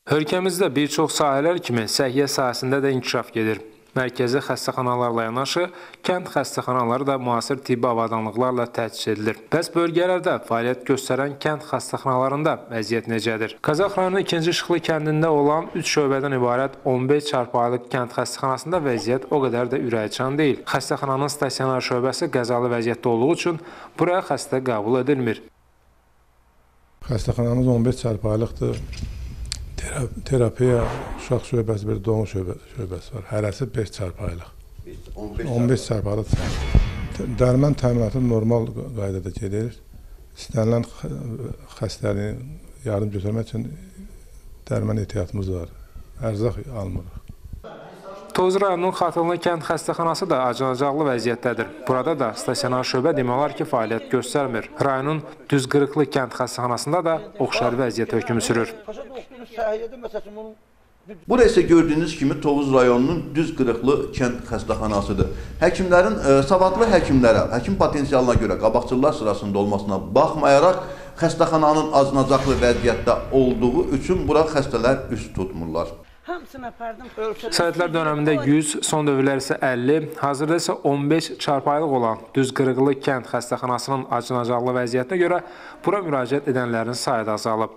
Ölkəmizdə bir çox sahələr kimi səhiyyə sahəsində də inkişaf gedir. Mərkəzi xəstəxanalarla yanaşı, kənd xəstəxanaları da müasir tibbi avadanlıqlarla təchiz edilir. Bəs bölgələrdə fəaliyyət göstərən kənd xəstəxanalarında vəziyyət necədir? Qazax rayonu 2-ci Şıxlı kəndində olan 3 şöbədən ibarət 15 çarpayılıq kənd xəstəxanasında vəziyyət o qədər də ürəkaçan deyil. Xəstəxananın stasionar şöbəsi qəzalı vəziyyətdə olduğu üçün buraya xəstə qəbul edilmir. Xəstəxanamız 15 çarpayılıqdır. Terapiya, uşaq şöbəsi, bir doğum şöbəsi var. Hərəsi 5 çarpayılıq. 15 çarpayılıq. Dərman təminatı normal qaydada gedir. İstənilən xəstəliyin yardım götürmək üçün dərman ehtiyatımız var. Ərzaq almırıq. Tovuz rayonunun Xatırlı kənd xəstəxanası da acınacaqlı vəziyyətdədir. Burada da stasionar şöbə demək olar ki, fəaliyyət göstərmir. Rayonun Düzqırıqlı kənd xəstəxanasında da oxşar vəziyyət hökm sürür. Burada isə gördüyünüz kimi Tovuz rayonunun Düzqırıqlı kənd xəstəxanasıdır. Həkimlərin savadlı həkimlərə, həkim potensialına görə qabaqcıllar sırasında olmasına baxmayaraq, xəstəxananın acınacaqlı vəziyyətdə olduğu üçün bura xəstələr üst tutmurlar. Sovetlər dönəmində 100, son dövrlər isə 50, hazırda isə 15 çarpayılıq olan Düzqırıqlı kənd xəstəxanasının acınacaqlı vəziyyətinə görə bura müraciət edənlərin sayı da azalıb.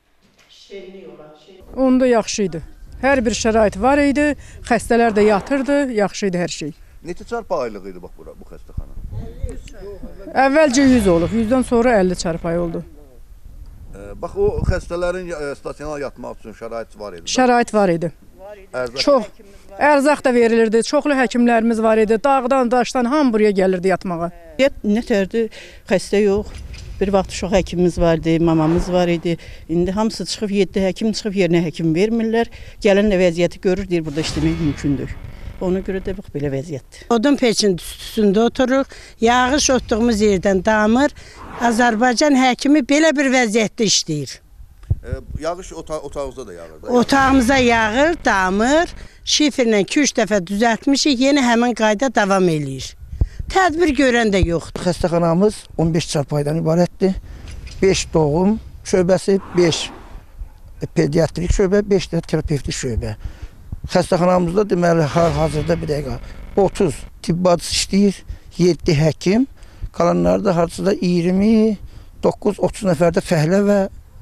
Onda yaxşı idi. Hər bir şərait var idi, xəstələr də yatırdı, yaxşı idi hər şey. Neçə çarpayılıq idi bu xəstəxana? Əvvəlcə 100 olub, 100-dən sonra 50 çarpayı oldu. Bax, o xəstələrin stasionar yatmaq üçün şərait var idi. Şərait var idi. Çox. Ərzaq da verilirdi, çoxlu həkimlərimiz var idi. Dağdan, daşdan hamı buraya gəlirdi yatmağa. Nətərdir, xəstə yox. Bir vaxt uşaq həkimimiz var idi, mamamız var idi. İndi hamısı çıxıb, 7 həkim çıxıb, yerinə həkim vermirlər. Gələn də vəziyyəti görür, deyir, burada işləmək mümkündür. Ona görə də bax, belə vəziyyətdir. Odun peçin üstündə oturuq, yağış otduğumuz yerdən damır. Azərbaycan həkimi belə bir vəziyyətdə işləyir. Yağış otağımızda da yağır. Otağımıza yağır, damır. Şifrlə 2-3 dəfə düzəltmişik, yeni həmin qayda davam eləyir. Tədbir görən də yoxdur. Xəstəxanamız 15 çarpaydan ibarətdir. 5 doğum şöbəsi, 5 pediatrik şöbə, 5 də terapevtik şöbə. Xəstəxanamızda deməli hazırda bir dəqiqə 30 tibbacı işləyir, 7 həkim, qalanları da hardasa 29-30 nəfərdə fəhlə və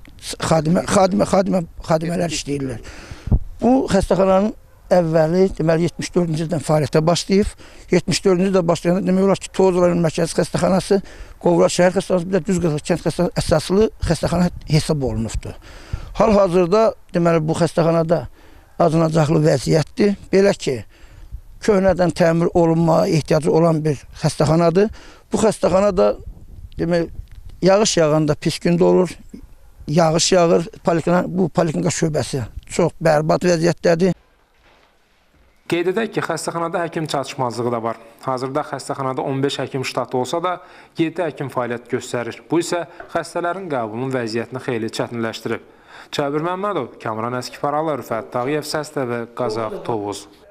xadimələr işləyirlər. Bu xəstəxananın əvvəli deməli 74-cü ildən fəaliyyətə başlayıb. 74-cü ildə başlayanda demək olar ki, Tovuz rayon mərkəzi xəstəxanası, Qovra şəhər xəstəxanası, bir də Düzqırıqlı kənd xəstəxanası əsaslı xəstəxana hesab olunubdur. Hal-hazırda deməli bu xəstəxanada acınacaqlı vəziyyətdir. Belə ki, köhnədən təmir olunmaya ehtiyacı olan bir xəstəxanadır. Bu xəstəxana da demək yağış yağanda pis gündə olur. Yağış yağır, bu poliklinika şöbəsi çox bərbad vəziyyətdədir. Qeyd edək ki, xəstəxanada həkim çatışmazlığı da var. Hazırda xəstəxanada 15 həkim ştatı olsa da 7 həkim fəaliyyət göstərir. Bu isə xəstələrin qəbulunun vəziyyətini xeyli çətinləşdirib. Cəbir Məmmədov, Kamran Əskifaralı, Rüfət Tağıyev, Səs TV, Qazax, Tovuz.